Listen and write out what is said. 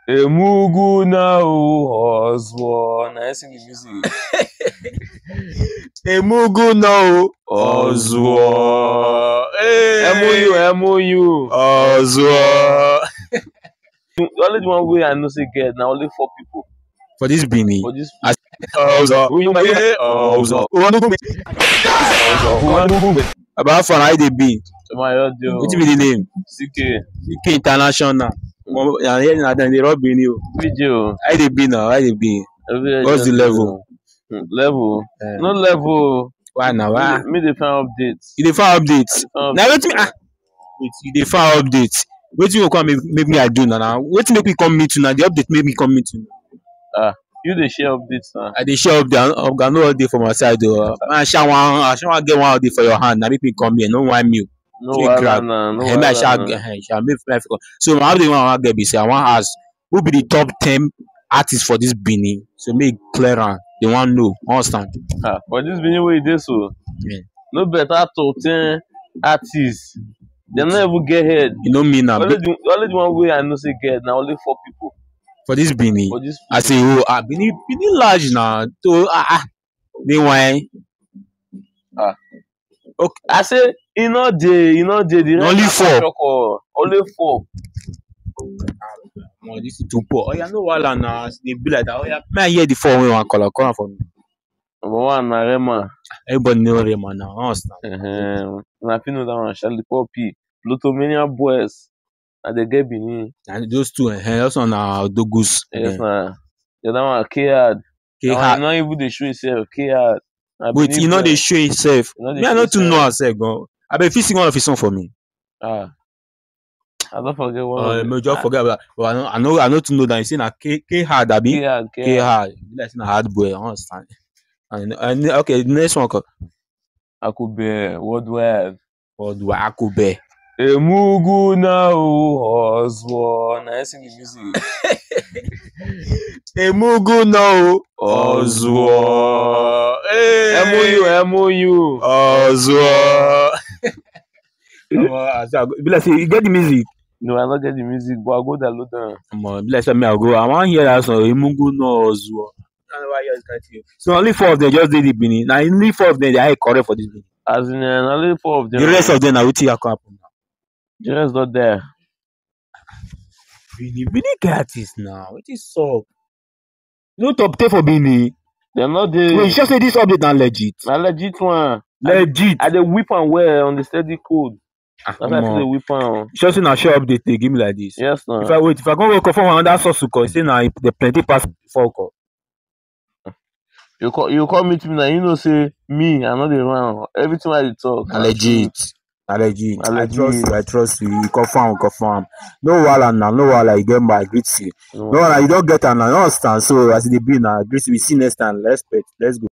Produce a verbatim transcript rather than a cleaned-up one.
Emugu na Ozwo. Now I sing the music. Emugu no Ozwo. Hey. M O U, M O U. Ozwo. Only the one way I know say get now only four people. For this Benin. For this Ozwo. Ozwo. Ozwo. About for how they be. My audio. What be the name? C K. C K International. Yeah, here na dem dey rub Benin. Video. How they be now? How they be? What's the level? Level? Uh, no level. Why now? Why? Me dey find updates. You dey find updates. Now wetin me ah wait, you dey find updates. Wetin you come make, make me I do now? Now wetin make me come meet you now? The update make me come meet you. Ah, you dey share updates now. I dey share update. I no update for my side though. I share one. I share one get one update for your hand. Now make me come here. No one me. No wahala na. No wahala. I shall shall make life. So my update one I wan get be say I wan ask who be the top ten artists for this Benin. So make clear am. They wan know. Understand? Ah, for this Benin wey e dey so. Yeah. No better top ten artists. Dem no even get head. You know me now. Only the only the one wey I know say get na only four people. For this Benin. For this I say oh ah Benin Benin large now. So ah ah. They wine. Ah. Okay. I say e no dey, e no dey. The only four. Only four. Oh, this is too poor. Oh yeah, no wahala now. They be like that. Oh yeah, may I hear the four wey one color come for me. Number one na Rema. Everybody know Rema now. Understand? Uh-huh. Na fit know that one. Charlie Poppy, Plutomania Boys. Na dey get Benin. And those two, eh, uh, also na Dogus. Yes, na. The other one K-Hard. K-Hard. Not even dey show himself. K-Hard. Wait, you know they show himself. Me, I not to know herself, go. I bet if you sing one of his song for me. Ah. I don't forget one. Uh, me just forget about. But I know, I know, I know to know that you say na K K-Hard, abi. K-Hard. K-Hard. You like say na hard boy. I understand. And, and okay, the next one. Akube. Worldwide. Worldwide. Akube. Emugu na Ozwo. Now I sing the music. Emugu no Ozwo. Hey. M O U, M O U. Ozwo. Be like say you get the music. No, I don't get the music, but I go download them. Come on, be like say me I go. I want hear that song. Emugu no Ozwo. So only four of them just did the Benin. Now only four of them they are correct for this Benin. As in uh, only four of them. The rest of them are wetin happen now. The rest not there. Benin, Benin get artists now. What is up? No top ten for Benin. They're not there. Wait, you just say this update not legit. Na legit one. Legit. I dey whip am well on the steady code. Ah, That's why I dey whip am. Just say na share update they give me like this. Yes, no. If I wait, if I go wake up from another source to call, say na the plenty pass before call. You call you call me to me now, you know say me, I know the run. Everything I dey talk. Na legit. Na legit. Na I legit. trust you, I trust you. You confirm, confirm. No wahala now, no wahala, you get my greet you. No wahala, you don't get am now, you understand. So as it be now, greet we see next time. Respect. Let's go.